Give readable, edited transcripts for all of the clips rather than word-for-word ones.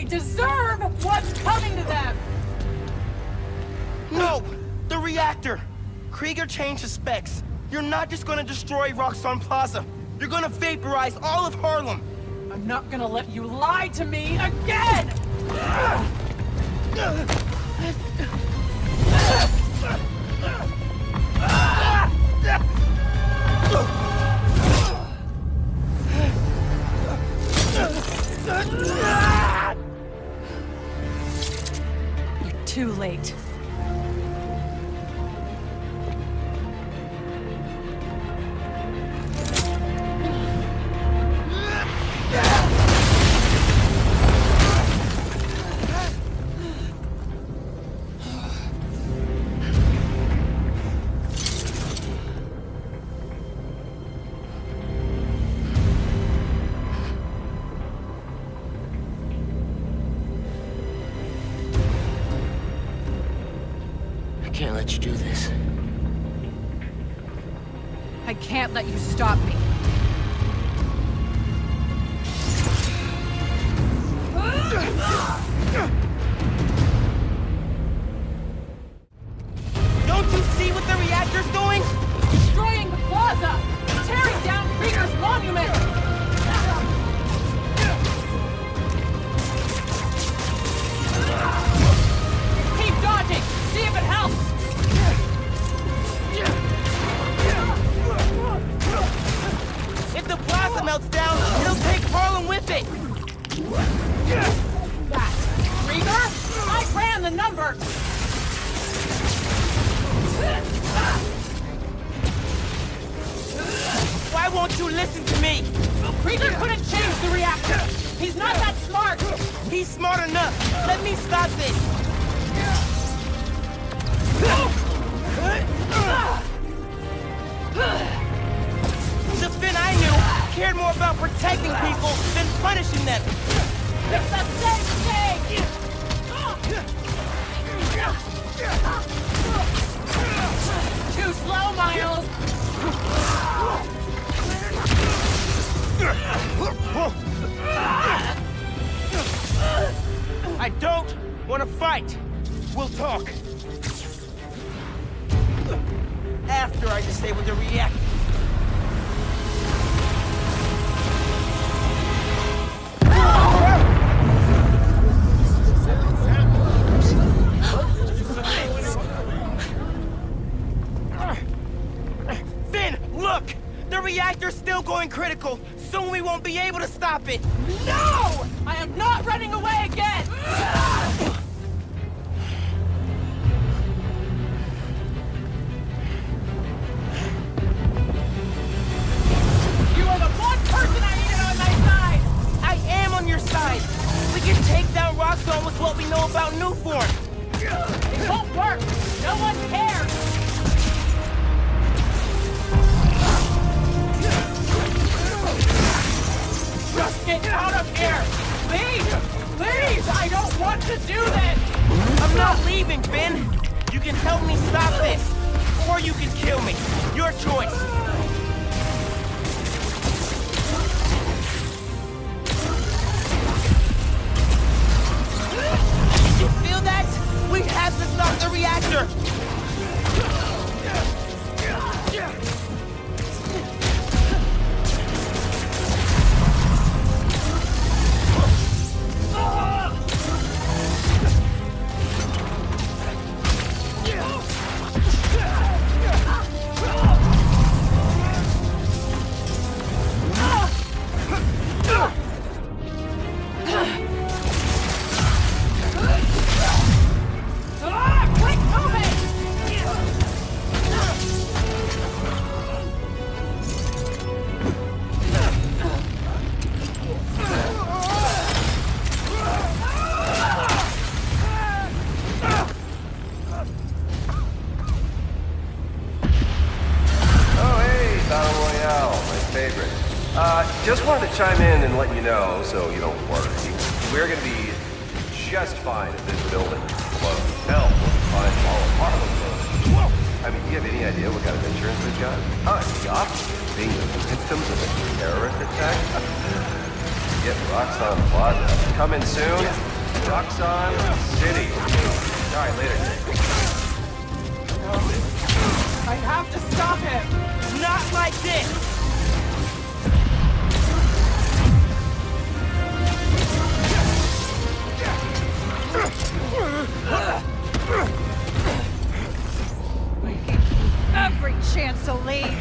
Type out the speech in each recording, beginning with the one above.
deserve what's coming to them! No! The reactor! Krieger changed the specs. You're not just gonna destroy Roxxon Plaza. You're gonna vaporize all of Harlem! I'm not gonna let you lie to me again! You're too late. I can't let you do this. I can't let you stop me. Don't you see what the reactor's doing? Destroying the plaza! Tearing down Krieger's monument! Keep dodging! See if it helps! If the plaza melts down, it'll take Harlem with it! That Krieger? I ran the numbers! Why won't you listen to me? Krieger couldn't change the reactor! He's not that smart! He's smart enough! Let me stop this! The Phin I knew cared more about protecting people than punishing them! It's the same thing! Too slow, Miles! I don't want to fight! We'll talk! After I disable the reactor. Phin, look! The reactor's still going critical. Soon we won't be able to stop it. No! I am not running away again! You are the one person I needed on my side! I am on your side. We can take down Roxxon with what we know about Nuform. It won't work! No one cares! Just get out of here! Please! Please! I don't want to do this! I'm not leaving, Phin! You can help me stop this! Or you can kill me! Your choice! Did you feel that? We have to stop the reactor! Just wanted to chime in and let you know, so you don't worry. We're gonna be just fine if this building blows. Hell, we'll be fine if all of Harlem blows. I mean, do you have any idea what kind of insurance we've got? Stop being the victims of a terrorist attack? Get Roxxon Plaza. Coming soon. Roxxon City. Alright, later. No. I have to stop him! Not like this! Every chance to leave.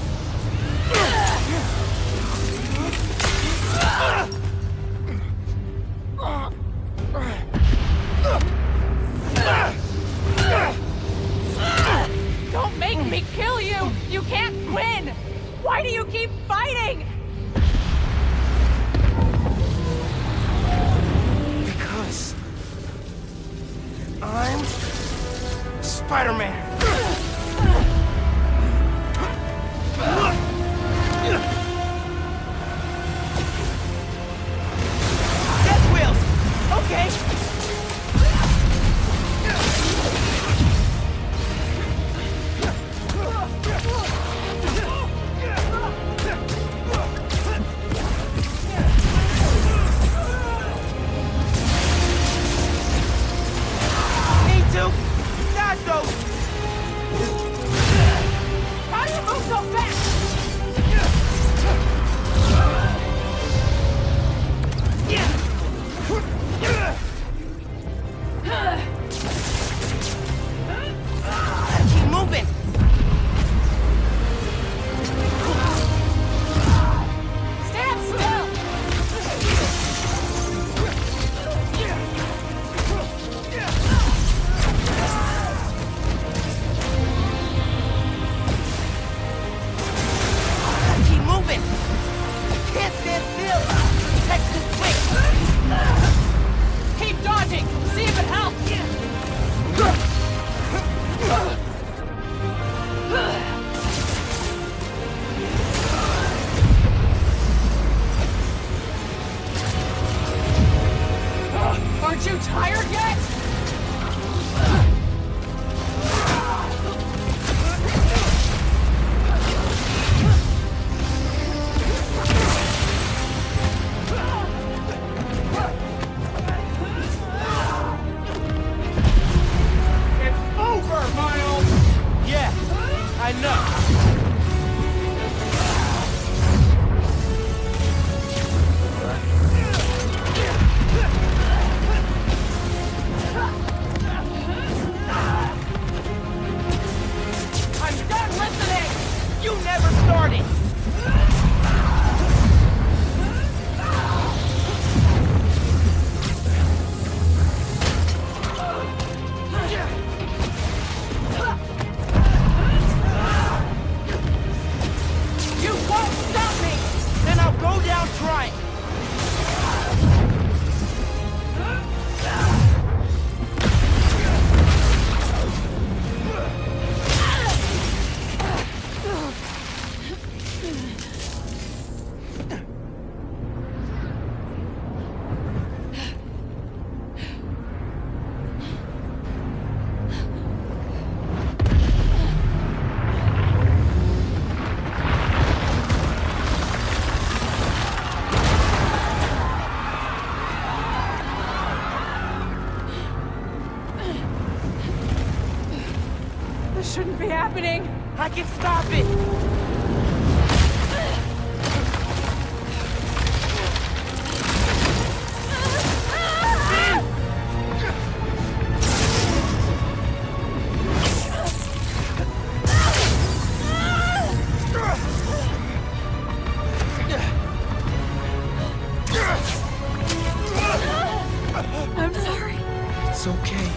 Don't make me kill you! You can't win! Why do you keep fighting? Because I'm Spider-Man. Death wheels! Okay! Need to! Not those! How do you move so fast? Keep moving! Stand still! Keep moving! Can't stand still! Texas quick! Keep dodging! See if it helps! Aren't you tired yet? It's over, Miles! Yeah, I know. I'm done listening! You never started! You won't stop me! Then I'll go down trying! This shouldn't be happening! I can stop it! I'm sorry. It's okay.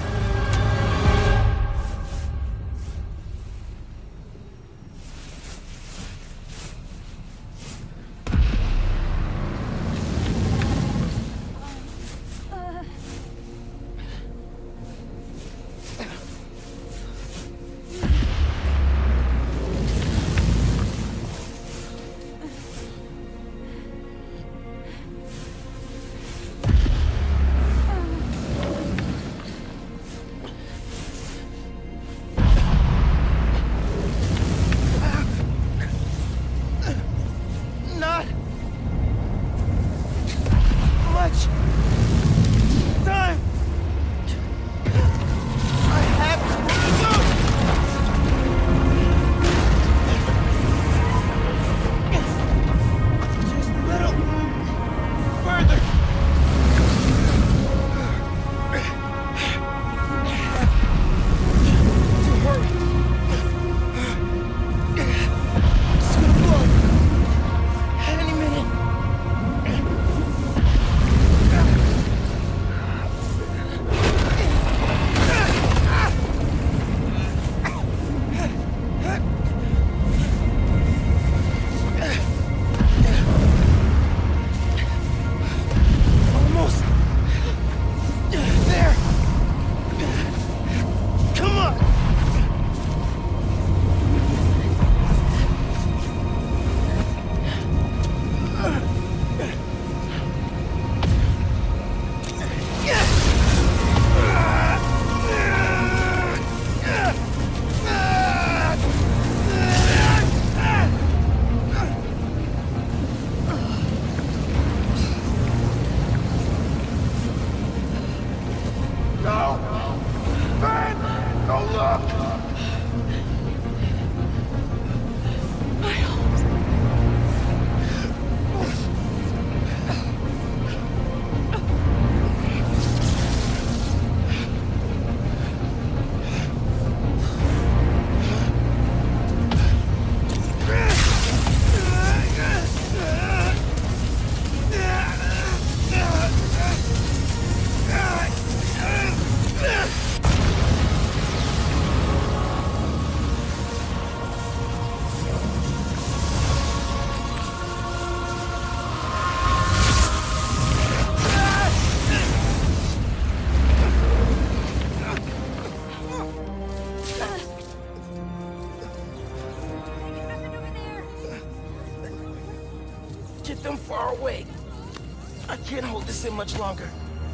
can't hold this in much longer.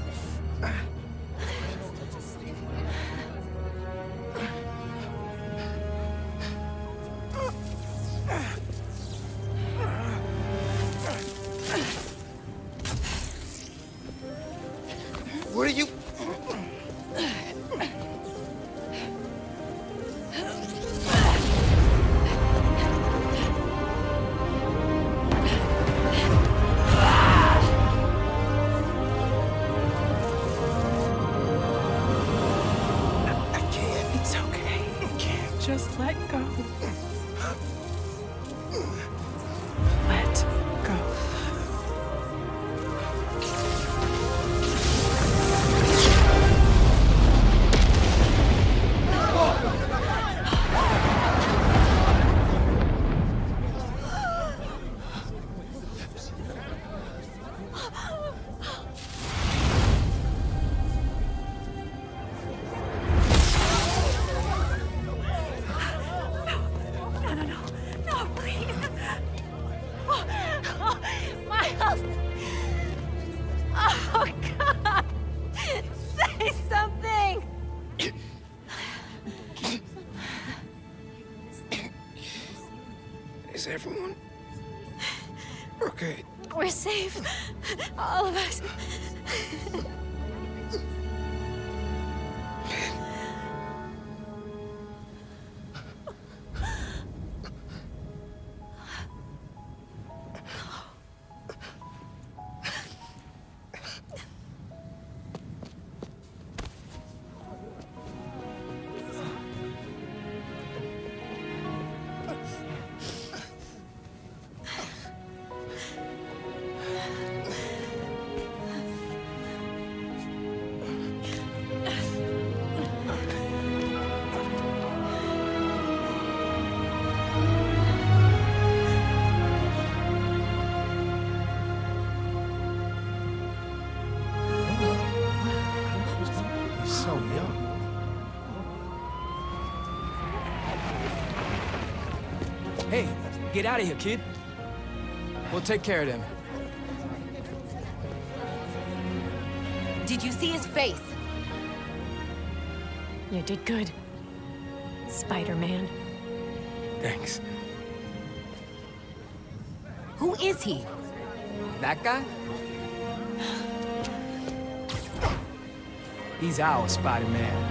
What are you... Just let go. Let go. Is everyone okay? We're safe. All of us. Hey, get out of here, kid. We'll take care of them. Did you see his face? You did good, Spider-Man. Thanks. Who is he? That guy? He's our Spider-Man.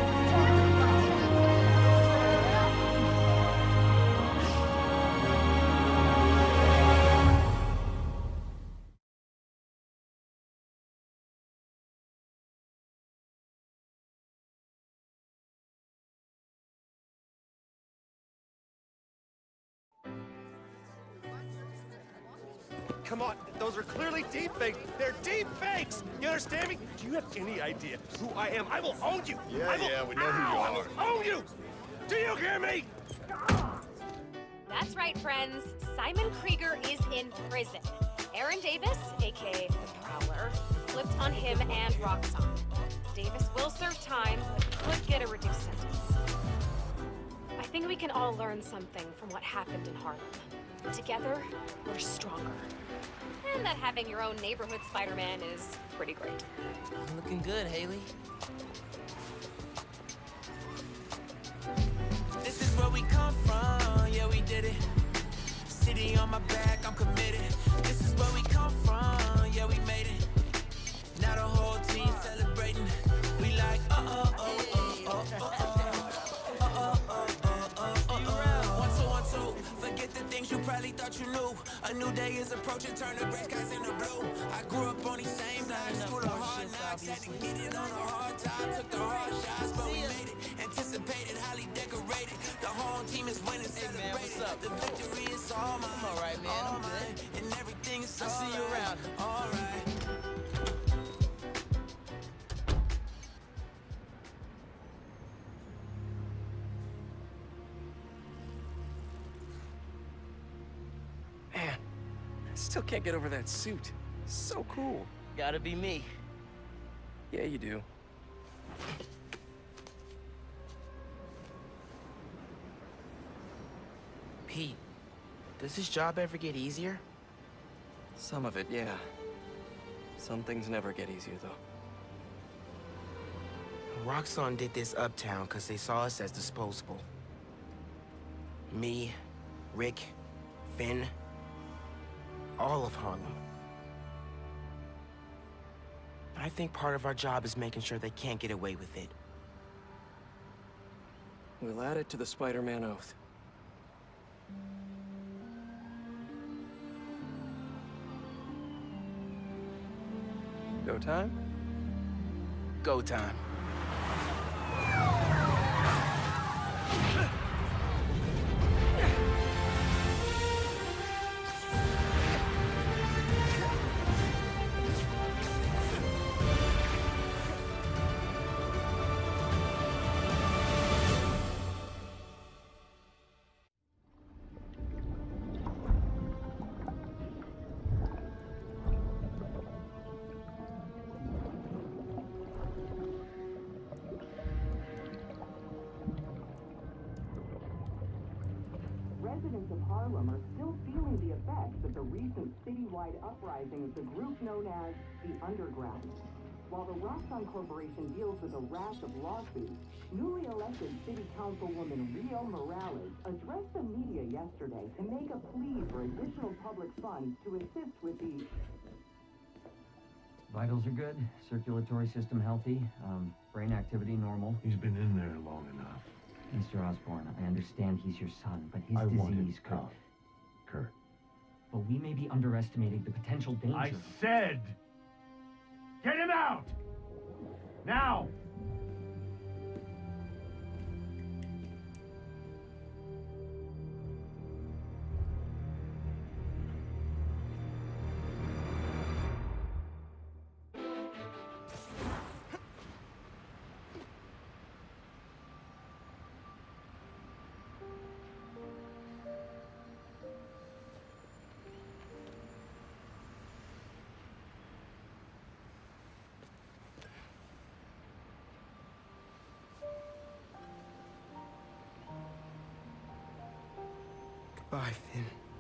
Come on, those are clearly deep fakes. They're deep fakes. You understand me? Do you have any idea who I am? I will own you. Yeah, we know who you I are. will own you. Do you hear me? That's right, friends. Simon Krieger is in prison. Aaron Davis, aka the Prowler, flipped on him and Roxxon. Davis will serve time, but could get a reduced sentence. I think we can all learn something from what happened in Harlem. Together, we're stronger. And that having your own neighborhood Spider-Man is pretty great. Looking good, Haley. This is where we come from, yeah, we did it. City on my back, I'm committed. This is where we come from, yeah, we made it. Now the whole team celebrating. We like, one, two. Forget the things you probably thought you knew. A new day is approaching, turn the gray skies into blue. I grew up on these same blocks, school of hard knocks. Had to get it on a hard time, took the hard shots, but we made it. Anticipated, highly decorated. The whole team is winning, celebrated. The victory is all mine. I'm all right, man. I'm good. And everything is I'll see you around. all right. Man, I still can't get over that suit. So cool. Gotta be me. Yeah, you do. Pete, does this job ever get easier? Some of it, yeah. Some things never get easier, though. Roxxon did this uptown because they saw us as disposable. Me, Rick, Phin, all of Harlem. I think part of our job is making sure they can't get away with it. We'll add it to the Spider-Man oath. Go time? Go time. Residents of Harlem are still feeling the effects of the recent citywide uprising of the group known as the Underground. While the Rolston Corporation deals with a rash of lawsuits, newly elected City Councilwoman Rio Morales addressed the media yesterday to make a plea for additional public funds to assist with the... Vitals are good, circulatory system healthy, brain activity normal. He's been in there long enough. Mr. Osborn, I understand he's your son, but his disease could... Curt. But we may be underestimating the potential danger. I said, get him out! Now! Goodbye, Phin.